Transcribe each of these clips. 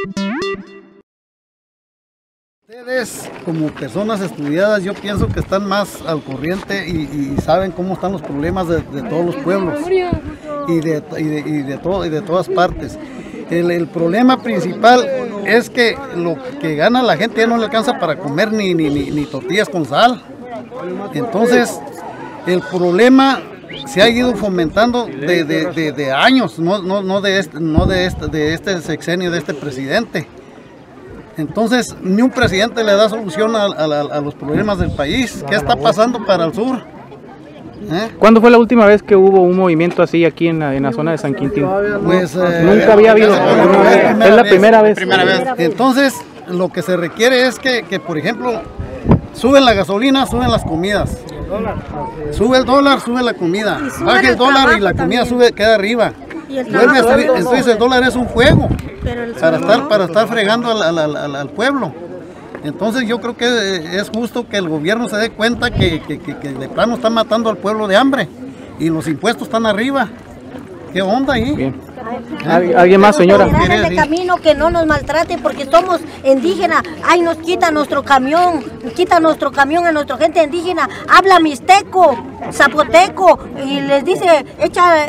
Ustedes, como personas estudiadas, yo pienso que están más al corriente y saben cómo están los problemas de todos los pueblos y de todas partes. El problema principal es que lo que gana la gente ya no le alcanza para comer ni tortillas con sal. Entonces, el problema se ha ido fomentando de años, no de este sexenio, de este presidente. Entonces, ni un presidente le da solución a los problemas del país. ¿Qué está pasando para el sur? ¿Cuándo fue la última vez que hubo un movimiento así aquí en la zona de San Quintín? Pues nunca había habido. Es la primera vez. Entonces, lo que se requiere es que, por ejemplo, suben la gasolina, suben las comidas. Sube el dólar, sube la comida. Baja el dólar y la comida queda arriba. Entonces el dólar es un juego para estar fregando al pueblo. Entonces yo creo que es justo que el gobierno se dé cuenta que de plano está matando al pueblo de hambre y los impuestos están arriba. ¿Qué onda ahí? Bien. ¿Alguien más, señora? De camino, que no nos maltraten porque somos indígenas. Ay, nos quitan nuestro camión a nuestra gente indígena. Habla mixteco, zapoteco y les dice, echa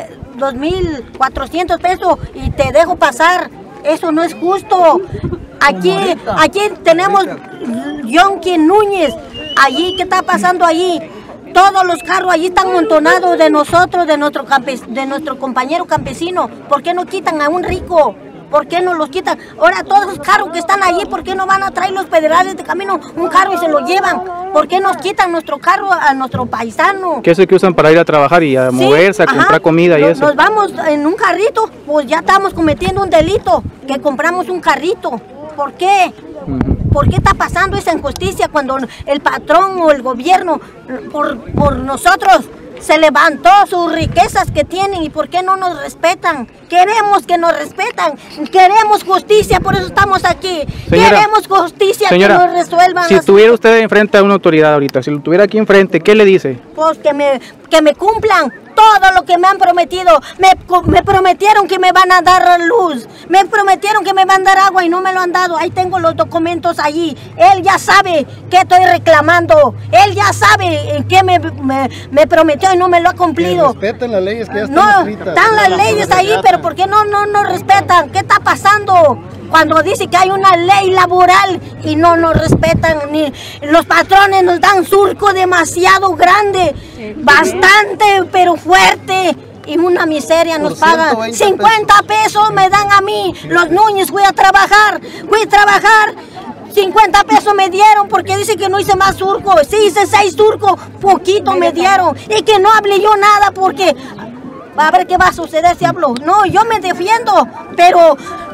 2,400 pesos y te dejo pasar. Eso no es justo. Aquí tenemos Yonki Núñez. Allí, ¿qué está pasando allí? Todos los carros allí están amontonados de nosotros, de nuestro compañero campesino. ¿Por qué no quitan a un rico? ¿Por qué no los quitan? Ahora todos los carros que están allí, ¿por qué no van a traer los federales de camino un carro y se lo llevan? ¿Por qué nos quitan nuestro carro a nuestro paisano? ¿Qué es el que usan para ir a trabajar y a moverse, a comprar comida y eso? Nos vamos en un carrito, pues ya estamos cometiendo un delito, que compramos un carrito. ¿Por qué? ¿Por qué está pasando esa injusticia cuando el patrón o el gobierno por nosotros se levantó sus riquezas que tienen y por qué no nos respetan? Queremos que nos respetan, queremos justicia, por eso estamos aquí. Señora, queremos justicia, señora, que nos resuelvan. Si estuviera usted enfrente a una autoridad ahorita, si lo tuviera aquí enfrente, ¿qué le dice? Pues que me cumplan todo lo que me han prometido. Me prometieron que me van a dar luz, me prometieron que me van a dar agua y no me lo han dado. Ahí tengo los documentos allí. Él ya sabe que estoy reclamando, él ya sabe que me prometió y no me lo ha cumplido. Que respeten las leyes que ya están escritas. Están las leyes ahí, pero ¿por qué no respetan? ¿Qué está pasando? Cuando dice que hay una ley laboral y no nos respetan, ni los patrones nos dan surco demasiado grande, bastante pero fuerte, y una miseria nos pagan. 50 pesos me dan a mí, los Núñez, fui a trabajar, 50 pesos me dieron porque dice que no hice más surco. Sí hice 6 surcos, poquito me dieron, y que no hablé yo nada porque a ver qué va a suceder si hablo. No, yo me defiendo, pero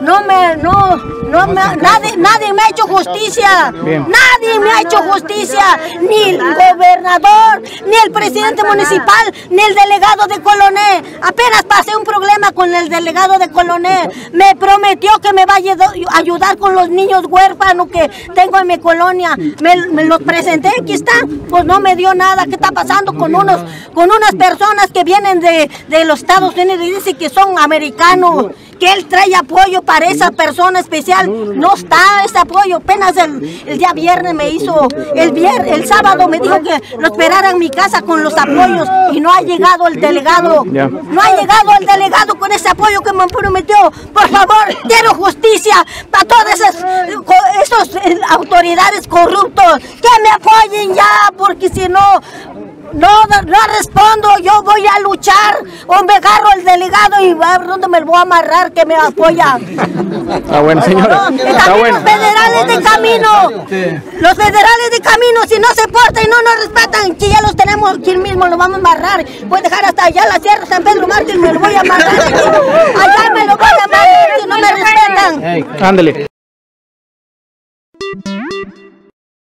nadie me ha hecho justicia. Bien. Nadie me ha hecho justicia, ni el gobernador, ni el presidente municipal, ni el delegado de Coloné. Apenas pasé un problema con el delegado de Coloné. Me prometió que me va a ayudar con los niños huérfanos que tengo en mi colonia. Me los presenté, aquí están, pues no me dio nada. ¿Qué está pasando con unas personas que vienen de los Estados Unidos y dicen que son americanos? Que él trae apoyo para esa persona especial. No está ese apoyo. Apenas el día viernes me hizo, el sábado me dijo que lo esperara en mi casa con los apoyos y no ha llegado el delegado. No ha llegado el delegado con ese apoyo que me prometió. Por favor, quiero justicia para todas esas autoridades corruptos. Que me apoyen ya, porque si no respondo, yo voy a luchar o me agarro el delegado y a ver dónde me lo voy a amarrar, que me apoya. Está bueno, señora. Está bueno. Los federales de camino, los federales de camino, si no se portan y no nos respetan, que ya los tenemos aquí mismo, los vamos a amarrar. Voy a dejar hasta allá la Sierra San Pedro Mártir, me lo voy a amarrar aquí. Allá me lo voy a amarrar, si no me respetan. Ándale.